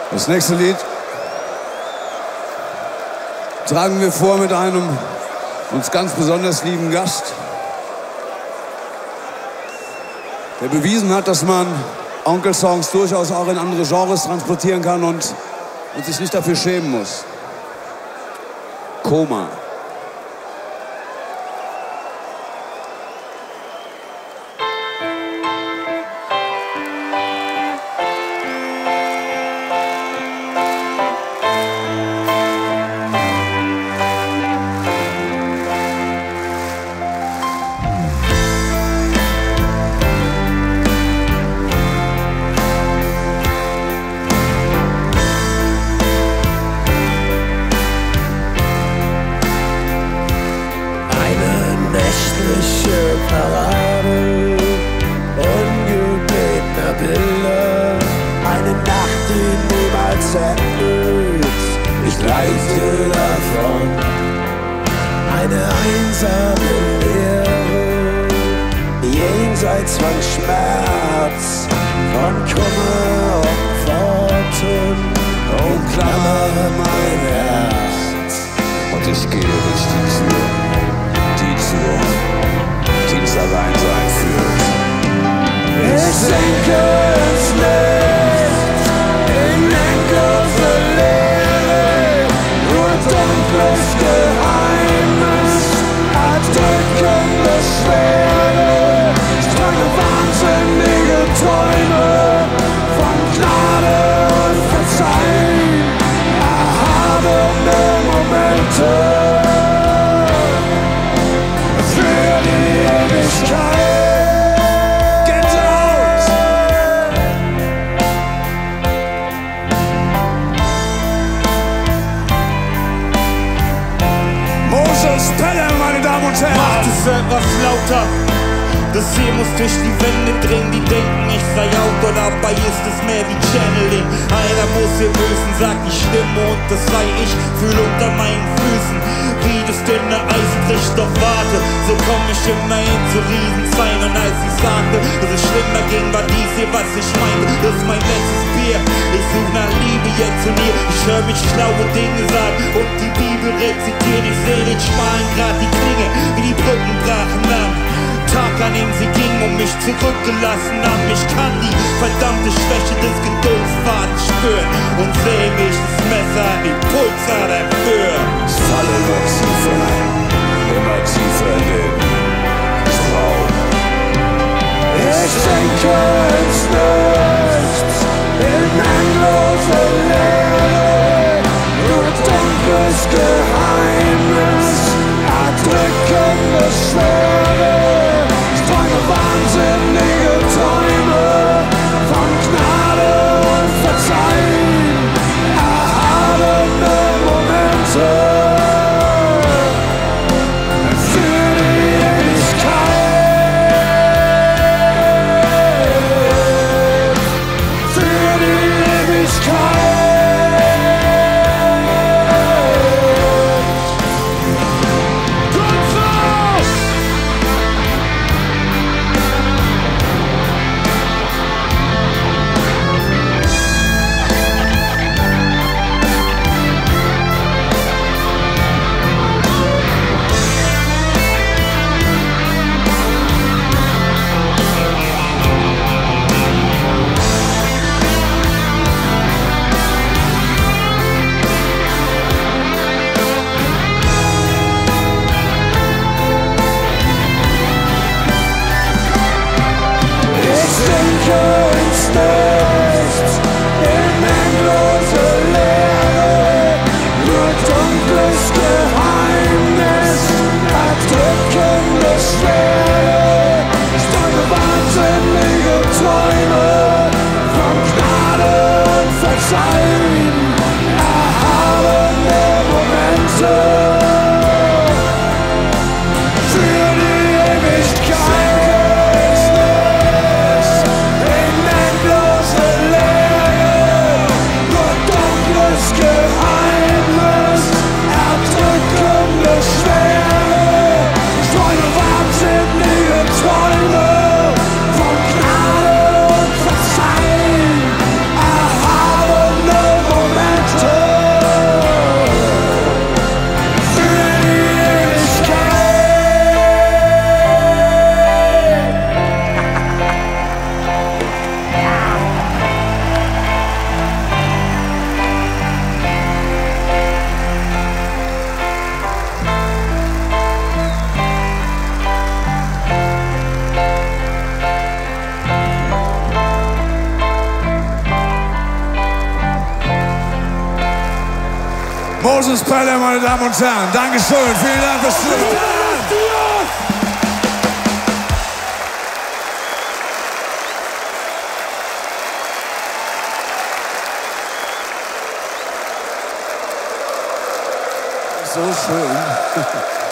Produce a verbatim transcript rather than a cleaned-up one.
Das nächste Lied tragen wir vor mit einem uns ganz besonders lieben Gast, der bewiesen hat, dass man Onkel-Songs durchaus auch in andere Genres transportieren kann und, und sich nicht dafür schämen muss. Koma. Parade ungebetener Bilder, eine Nacht, die niemals endet, ich leite davon, eine einsame Leere, jenseits von Schmerz, von Kummer und Worten, umklammere mein Herz und ich gehe durch die Tür, die Tür, die ins Alleinsein führt. Ich sinke ins Licht, in endlose Leere, nur dunkles Geheimnis, erdrückende Schwere, strange wahnsinnige Träume von Gnade und Verzeihen, erhabene Momente. Macht es etwas lauter. Das hier muss durch die Wände drehen. Die denken, ich sei Autor, dabei ist es mehr wie Channeling. Einer muss hier lösen, sagt die Stimme und das sei ich. Fühl unter meinen Füßen, wie das dünne Eis bricht. Doch warte, so komm ich immerhin zu Riesenzweien. Und als ich sagte, dass es schlimmer ging, war dies hier, was ich meinte. Das ist mein letztes Bier. Ich such nach Liebe jetzt und hier. Ich hör mich schlaue Dinge sagen und die Bibel rezitieren. Ich seh den schmalen Grat, die Klinge, wie die Brücken brachen ab. Tag, an dem sie ging und mich zurückgelassen haben. Ich kann die verdammte Schwäche des Geduldsfadens spüren und seh mich das Messer an die Pulsadern führen. Ich falle immer tiefer, immer tiefer in den Traum. Ich sinke ins Nichts, in endlose Leere, nur dunkles Geheimnis, erdrückende Schwere. Wahnsinnige Träume von Gnade und Verzeihen, erhabene Momente für die Ewigkeit. Moses Pelham, meine Damen und Herren. Dankeschön. Vielen Dank fürs Zuhören. So schön.